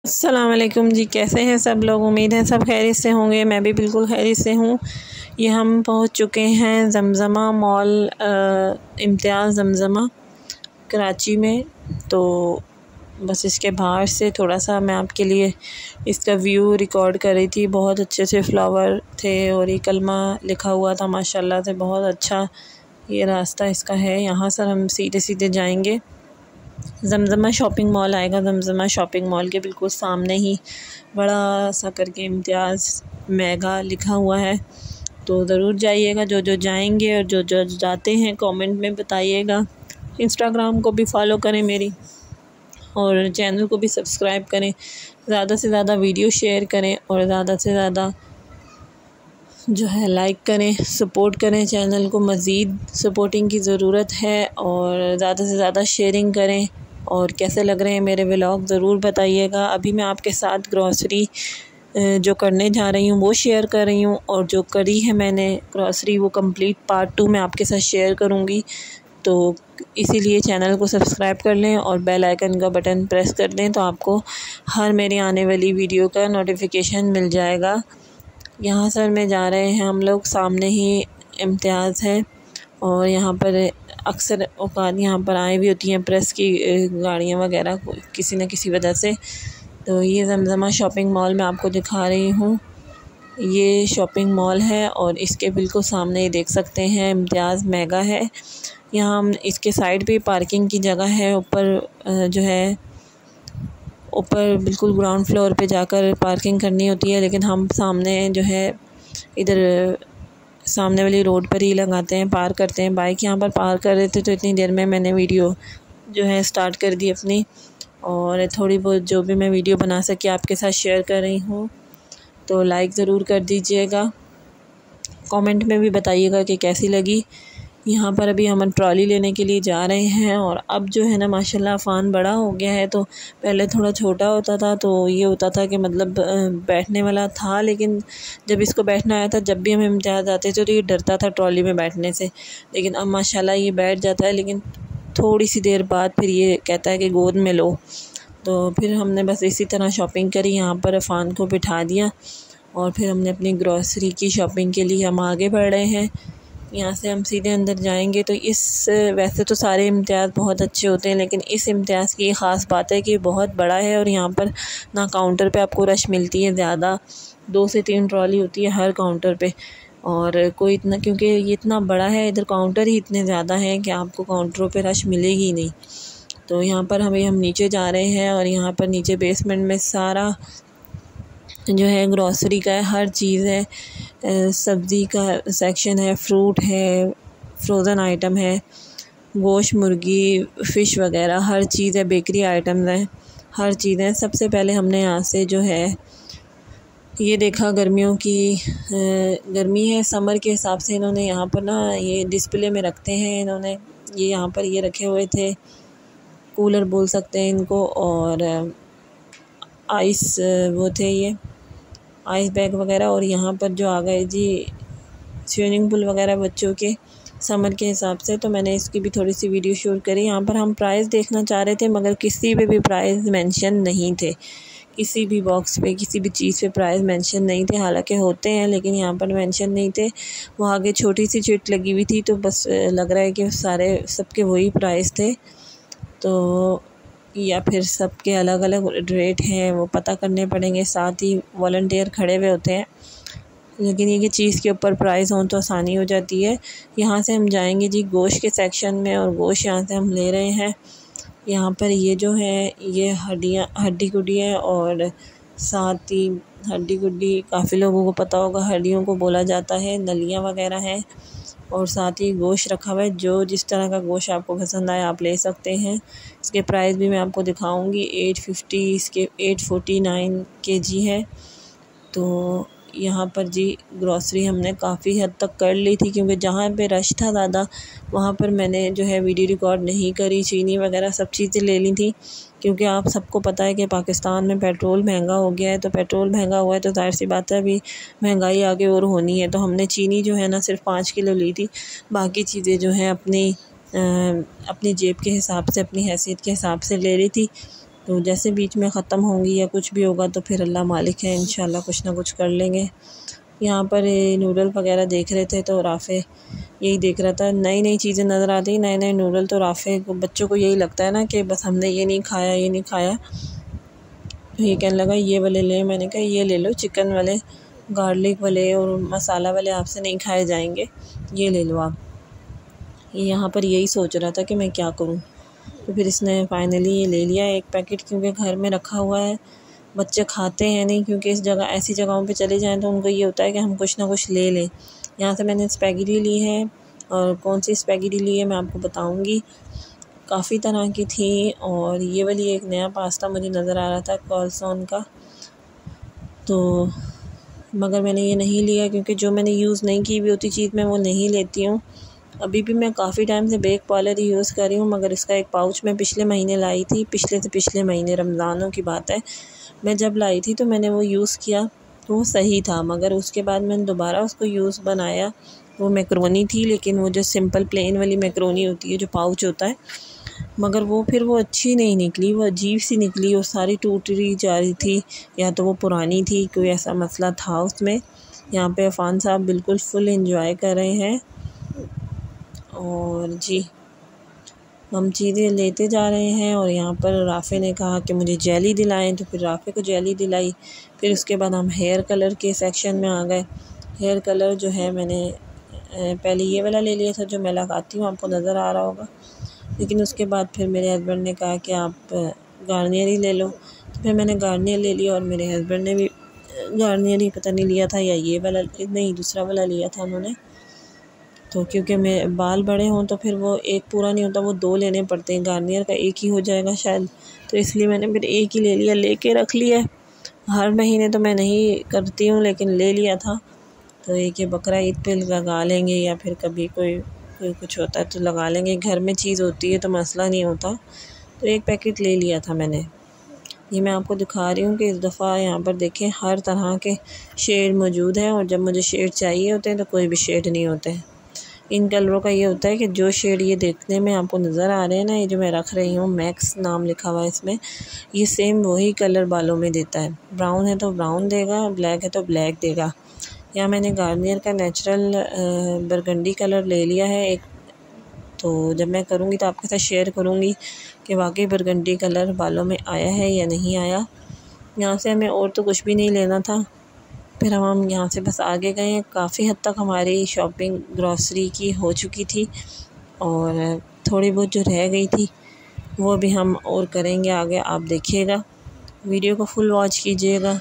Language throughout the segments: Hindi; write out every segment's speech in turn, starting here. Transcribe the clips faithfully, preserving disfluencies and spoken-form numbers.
अस्सलाम वालेकुम जी, कैसे हैं सब लोग। उम्मीद है सब खैरियत से होंगे। मैं भी बिल्कुल खैरियत से हूँ। ये हम पहुँच चुके हैं जमज़मा मॉल, इम्तियाज़ जमज़मा कराची में। तो बस इसके बाहर से थोड़ा सा मैं आपके लिए इसका व्यू रिकॉर्ड कर रही थी। बहुत अच्छे से फ्लावर थे और ये कलमा लिखा हुआ था माशाल्लाह से, बहुत अच्छा ये रास्ता इसका है। यहाँ से हम सीधे सीधे जाएंगे, जमज़मा शॉपिंग मॉल आएगा। जमज़मा शॉपिंग मॉल के बिल्कुल सामने ही बड़ा सा करके इम्तियाज़ मेगा लिखा हुआ है। तो ज़रूर जाइएगा, जो जो जाएंगे और जो जो जाते हैं कमेंट में बताइएगा। इंस्टाग्राम को भी फॉलो करें मेरी, और चैनल को भी सब्सक्राइब करें। ज़्यादा से ज़्यादा वीडियो शेयर करें और ज़्यादा से ज़्यादा जो है लाइक करें, सपोर्ट करें। चैनल को मज़ीद सपोर्टिंग की ज़रूरत है और ज़्यादा से ज़्यादा शेयरिंग करें। और कैसे लग रहे हैं मेरे व्लॉग ज़रूर बताइएगा। अभी मैं आपके साथ ग्रॉसरी जो करने जा रही हूँ वो शेयर कर रही हूँ, और जो करी है मैंने ग्रॉसरी वो कंप्लीट पार्ट टू मैं आपके साथ शेयर करूँगी। तो इसीलिए चैनल को सब्सक्राइब कर लें और बेल आइकन का बटन प्रेस कर दें, तो आपको हर मेरी आने वाली वीडियो का नोटिफिकेशन मिल जाएगा। यहाँ सर में जा रहे हैं हम लोग, सामने ही इम्तियाज़ है। और यहाँ पर अक्सर औकात यहाँ पर आए भी होती हैं प्रेस की गाड़ियाँ वगैरह किसी न किसी वजह से। तो ये जमज़मा शॉपिंग मॉल मैं आपको दिखा रही हूँ। ये शॉपिंग मॉल है और इसके बिल्कुल सामने ये देख सकते हैं इम्तियाज़ मेगा है। यहाँ हम इसके साइड पे पार्किंग की जगह है। ऊपर जो है ऊपर बिल्कुल ग्राउंड फ्लोर पे जाकर पार्किंग करनी होती है, लेकिन हम सामने जो है इधर सामने वाली रोड पर ही लगाते हैं, पार्क करते हैं। बाइक यहाँ पर पार्क कर रहे थे, तो इतनी देर में मैंने वीडियो जो है स्टार्ट कर दी अपनी, और थोड़ी बहुत जो भी मैं वीडियो बना सकी आपके साथ शेयर कर रही हूँ। तो लाइक ज़रूर कर दीजिएगा, कमेंट में भी बताइएगा कि कैसी लगी। यहाँ पर अभी हम ट्रॉली लेने के लिए जा रहे हैं। और अब जो है ना माशाल्लाह फ़ान बड़ा हो गया है। तो पहले थोड़ा छोटा होता था, तो ये होता था कि मतलब बैठने वाला था, लेकिन जब इसको बैठना आया था, जब भी हम इम्तियाज़ आते थे तो ये डरता था ट्रॉली में बैठने से। लेकिन अब माशाल्लाह ये बैठ जाता है, लेकिन थोड़ी सी देर बाद फिर ये कहता है कि गोद में लो। तो फिर हमने बस इसी तरह शॉपिंग करी, यहाँ पर फ़ान को बिठा दिया और फिर हमने अपनी ग्रॉसरी की शॉपिंग के लिए हम आगे बढ़ रहे हैं। यहाँ से हम सीधे अंदर जाएंगे। तो इस वैसे तो सारे इम्तियाज़ बहुत अच्छे होते हैं, लेकिन इस इम्तियाज़ की ख़ास बात है कि बहुत बड़ा है और यहाँ पर ना काउंटर पे आपको रश मिलती है ज़्यादा, दो से तीन ट्रॉली होती है हर काउंटर पे। और कोई इतना, क्योंकि ये इतना बड़ा है, इधर काउंटर ही इतने ज़्यादा हैं कि आपको काउंटरों पे रश मिलेगी नहीं। तो यहाँ पर हमें हम नीचे जा रहे हैं और यहाँ पर नीचे बेसमेंट में सारा जो है ग्रॉसरी का है, हर चीज़ है। सब्ज़ी का सेक्शन है, फ्रूट है, फ्रोज़न आइटम है, गोश्त, मुर्गी, फ़िश वगैरह हर चीज़ है, बेकरी आइटम्स हैं, हर चीज़ है। सबसे पहले हमने यहाँ से जो है ये देखा गर्मियों की गर्मी है, समर के हिसाब से इन्होंने यहाँ पर ना ये डिस्प्ले में रखते हैं। इन्होंने ये यहाँ पर ये रखे हुए थे, कूलर बोल सकते हैं इनको, और आइस वो थे, ये आइस बैग वगैरह। और यहाँ पर जो आ गए जी स्विमिंग पूल वगैरह बच्चों के समर के हिसाब से, तो मैंने इसकी भी थोड़ी सी वीडियो शूट करी। यहाँ पर हम प्राइस देखना चाह रहे थे, मगर किसी पे भी प्राइस मेंशन नहीं थे, किसी भी बॉक्स पे किसी भी चीज़ पे प्राइस मेंशन नहीं थे। हालांकि होते हैं, लेकिन यहाँ पर मेंशन नहीं थे। वो आगे छोटी सी चिट लगी हुई थी, तो बस लग रहा है कि सारे सबके वही प्राइस थे, तो या फिर सबके अलग अलग रेट हैं, वो पता करने पड़ेंगे। साथ ही वॉलंटियर खड़े हुए होते हैं, लेकिन ये चीज़ के ऊपर प्राइस हों तो आसानी हो जाती है। यहाँ से हम जाएंगे जी गोश्त के सेक्शन में, और गोश्त यहाँ से हम ले रहे हैं। यहाँ पर ये जो है ये हड्डियाँ हड्डी गुड्डी है, और साथ ही हड्डी गुड्डी काफ़ी लोगों को पता होगा, हड्डियों को बोला जाता है, नलियाँ वगैरह हैं। और साथ ही गोश्त रखा हुआ है, जो जिस तरह का गोश्त आपको पसंद आए आप ले सकते हैं। इसके प्राइस भी मैं आपको दिखाऊंगी। एट फिफ्टी इसके एट फोर्टी नाइन के जी है। तो यहाँ पर जी ग्रॉसरी हमने काफ़ी हद तक कर ली थी, क्योंकि जहाँ पे रश था ज़्यादा वहाँ पर मैंने जो है वीडियो रिकॉर्ड नहीं करी। चीनी वगैरह सब चीज़ें ले ली थी, क्योंकि आप सबको पता है कि पाकिस्तान में पेट्रोल महंगा हो गया है। तो पेट्रोल महंगा हुआ है तो जाहिर सी बात है अभी महंगाई आगे और होनी है। तो हमने चीनी जो है ना सिर्फ पाँच किलो ली थी, बाकी चीज़ें जो हैं अपनी आ, अपनी जेब के हिसाब से, अपनी हैसियत के हिसाब से ले ली थी, तो जैसे बीच में ख़त्म होंगी या कुछ भी होगा तो फिर अल्लाह मालिक है, इंशाल्लाह कुछ ना कुछ कर लेंगे। यहाँ पर नूडल वगैरह देख रहे थे तो राफ़े यही देख रहा था, नई नई चीज़ें नज़र आती, नए नए नूडल। तो राफ़े को बच्चों को यही लगता है ना कि बस हमने ये नहीं खाया ये नहीं खाया, तो ये कहने लगा ये वाले ले। मैंने कहा ये ले लो, चिकन वाले, गार्लिक वाले और मसाला वाले आपसे नहीं खाए जाएंगे, ये ले लो आप। ये यहाँ पर यही सोच रहा था कि मैं क्या करूँ, तो फिर इसने फाइनली ये ले लिया एक पैकेट, क्योंकि घर में रखा हुआ है। बच्चे खाते हैं नहीं, क्योंकि इस जगह ऐसी जगहों पे चले जाएं तो उनको ये होता है कि हम कुछ ना कुछ ले लें। यहाँ से मैंने स्पैगेटी ली है, और कौन सी स्पैगेटी ली है मैं आपको बताऊँगी, काफ़ी तरह की थी। और ये वाली एक नया पास्ता मुझे नज़र आ रहा था कॉल्सॉन का, तो मगर मैंने ये नहीं लिया, क्योंकि जो मैंने यूज़ नहीं की हुई होती चीज़ मैं वो नहीं लेती हूँ। अभी भी मैं काफ़ी टाइम से बेक पार्लर ही यूज़ कर रही हूँ, मगर इसका एक पाउच मैं पिछले महीने लाई थी, पिछले से पिछले महीने रमज़ानों की बात है। मैं जब लाई थी तो मैंने वो यूज़ किया तो वो सही था, मगर उसके बाद मैंने दोबारा उसको यूज़ बनाया। वो मैक्रोनी थी, लेकिन वो जो सिंपल प्लेन वाली मैक्रोनी होती है जो पाउच होता है, मगर वो फिर वो अच्छी नहीं निकली, वो अजीब सी निकली और सारी टूट रही जा रही थी, या तो वो पुरानी थी, कोई ऐसा मसला था उसमें। यहाँ पे अफ़ान साहब बिल्कुल फुल एंजॉय कर रहे हैं। और जी हम चीज़ें लेते जा रहे हैं। और यहाँ पर राफ़े ने कहा कि मुझे जेली दिलाएं, तो फिर राफ़े को जेली दिलाई। फिर उसके बाद हम हेयर कलर के सेक्शन में आ गए। हेयर कलर जो है मैंने पहले ये वाला ले लिया था जो मैं लगाती हूँ, आपको नज़र आ रहा होगा, लेकिन उसके बाद फिर मेरे हस्बैंड ने कहा कि आप गार्नियर ही ले लो, तो फिर मैंने गार्नियर ले लिया। और मेरे हस्बैंड ने भी गार्नियर ही पता नहीं लिया था या ये वाला, नहीं दूसरा वाला लिया था उन्होंने। तो क्योंकि मैं बाल बड़े हों तो फिर वो एक पूरा नहीं होता, वो दो लेने पड़ते हैं, गार्नियर का एक ही हो जाएगा शायद, तो इसलिए मैंने फिर एक ही ले लिया, लेके रख लिया। हर महीने तो मैं नहीं करती हूँ, लेकिन ले लिया था। तो एक ये बकरा ईद पे लगा लेंगे, या फिर कभी कोई कोई कुछ होता है तो लगा लेंगे, घर में चीज़ होती है तो मसला नहीं होता। तो एक पैकेट ले लिया था मैंने। ये मैं आपको दिखा रही हूँ कि इस दफ़ा यहाँ पर देखें हर तरह के शेड मौजूद हैं, और जब मुझे शेड चाहिए होते हैं तो कोई भी शेड नहीं होते हैं। इन कलरों का ये होता है कि जो शेड ये देखने में आपको नज़र आ रहे हैं ना, ये जो मैं रख रही हूँ, मैक्स नाम लिखा हुआ है इसमें, ये सेम वही कलर बालों में देता है। ब्राउन है तो ब्राउन देगा, ब्लैक है तो ब्लैक देगा। यहाँ मैंने गार्नियर का नेचुरल बरगंडी कलर ले लिया है एक, तो जब मैं करूँगी तो आपके साथ शेयर करूँगी कि वाकई बरगंडी कलर बालों में आया है या नहीं आया। यहाँ से हमें और तो कुछ भी नहीं लेना था। फिर हम हम यहाँ से बस आगे गए। काफ़ी हद तक हमारी शॉपिंग ग्रॉसरी की हो चुकी थी, और थोड़ी बहुत जो रह गई थी वो भी हम और करेंगे आगे, आप देखिएगा, वीडियो को फुल वॉच कीजिएगा।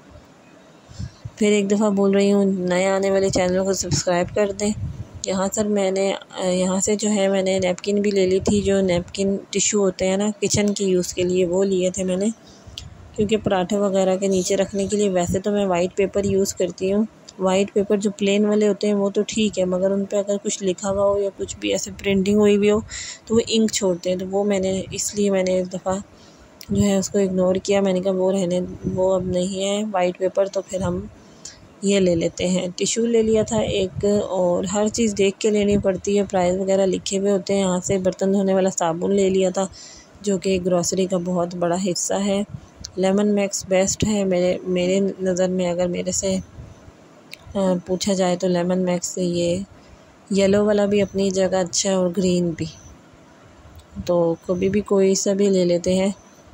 फिर एक दफ़ा बोल रही हूँ, नए आने वाले चैनल को सब्सक्राइब कर दें। यहाँ सर मैंने यहाँ से जो है मैंने नैपकिन भी ले ली थी, जो नैपकिन टिशू होते हैं ना किचन के यूज़ के लिए, वो लिए थे मैंने, क्योंकि पराठे वगैरह के नीचे रखने के लिए। वैसे तो मैं वाइट पेपर यूज़ करती हूँ, वाइट पेपर जो प्लेन वाले होते हैं वो तो ठीक है, मगर उन पर अगर कुछ लिखा हुआ हो या कुछ भी ऐसे प्रिंटिंग हुई भी हो तो वो इंक छोड़ते हैं, तो वो मैंने इसलिए मैंने इस दफ़ा जो है उसको इग्नोर किया। मैंने कहा वो रहने, वो अब नहीं है वाइट पेपर, तो फिर हम ये ले लेते हैं। टिशू ले लिया था एक, और हर चीज़ देख के लेनी पड़ती है, प्राइस वगैरह लिखे हुए होते हैं। यहाँ से बर्तन धोने वाला साबुन ले लिया था, जो कि ग्रॉसरी का बहुत बड़ा हिस्सा है। लेमन मैक्स बेस्ट है मेरे मेरे नज़र में, अगर मेरे से पूछा जाए तो लेमन मैक्स से ये येलो वाला भी अपनी जगह अच्छा है, और ग्रीन भी, तो कभी भी कोई सा भी ले लेते हैं।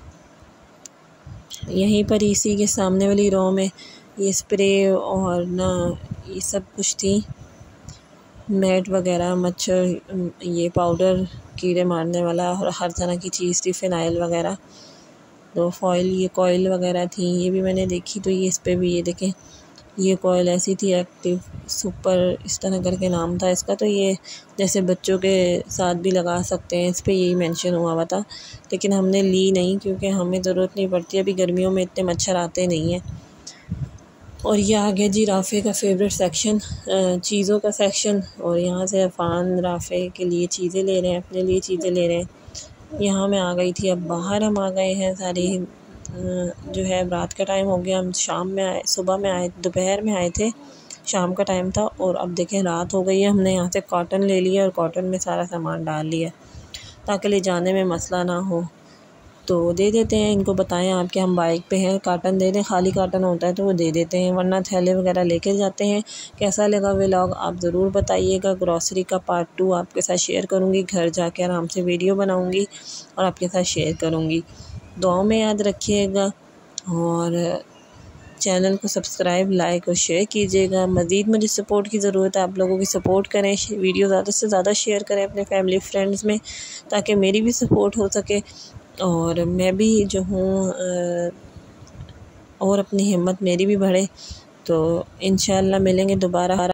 यहीं पर इसी के सामने वाली रो में ये स्प्रे और ना ये सब कुछ थी, मैट वगैरह, मच्छर, ये पाउडर कीड़े मारने वाला, और हर तरह की चीज़ थी, फ़िनाइल वगैरह, तो फॉइल, ये कॉइल वगैरह थी, ये भी मैंने देखी। तो ये इस पर भी ये देखें, ये कॉइल ऐसी थी, एक्टिव सुपर इस तरह करके नाम था इसका। तो ये जैसे बच्चों के साथ भी लगा सकते हैं, इस पर यही मेंशन हुआ हुआ था, लेकिन हमने ली नहीं क्योंकि हमें ज़रूरत नहीं पड़ती, अभी गर्मियों में इतने मच्छर आते नहीं हैं। और ये आ गया जी राफ़े का फेवरेट सेक्शन, चीज़ों का सेक्शन, और यहाँ से अफ़ान राफ़े के लिए चीज़ें ले रहे हैं, अपने लिए चीज़ें ले रहे हैं। यहाँ मैं आ गई थी, अब बाहर हम आ गए हैं सारी, जो है रात का टाइम हो गया, हम शाम में आए, सुबह में आए, दोपहर में आए थे, शाम का टाइम था, और अब देखें रात हो गई है। हमने यहाँ से कॉटन ले लिया और कॉटन में सारा सामान डाल लिया ताकि ले जाने में मसला ना हो। तो दे देते हैं इनको, बताएं आप कि हम बाइक पे हैं, कार्टन दे दें, खाली कार्टन होता है तो वो दे देते हैं, वरना थैले वगैरह लेके जाते हैं। कैसा लगा व्लॉग आप ज़रूर बताइएगा। ग्रॉसरी का पार्ट टू आपके साथ शेयर करूँगी, घर जाके आराम से वीडियो बनाऊँगी और आपके साथ शेयर करूँगी। दुआओं में याद रखिएगा और चैनल को सब्सक्राइब, लाइक और शेयर कीजिएगा। मज़ीद मुझे सपोर्ट की ज़रूरत है, आप लोगों की सपोर्ट करें, वीडियो ज़्यादा से ज़्यादा शेयर करें अपने फैमिली फ्रेंड्स में, ताकि मेरी भी सपोर्ट हो सके और मैं भी जो हूँ और अपनी हिम्मत मेरी भी बढ़े। तो इंशाअल्लाह मिलेंगे दोबारा।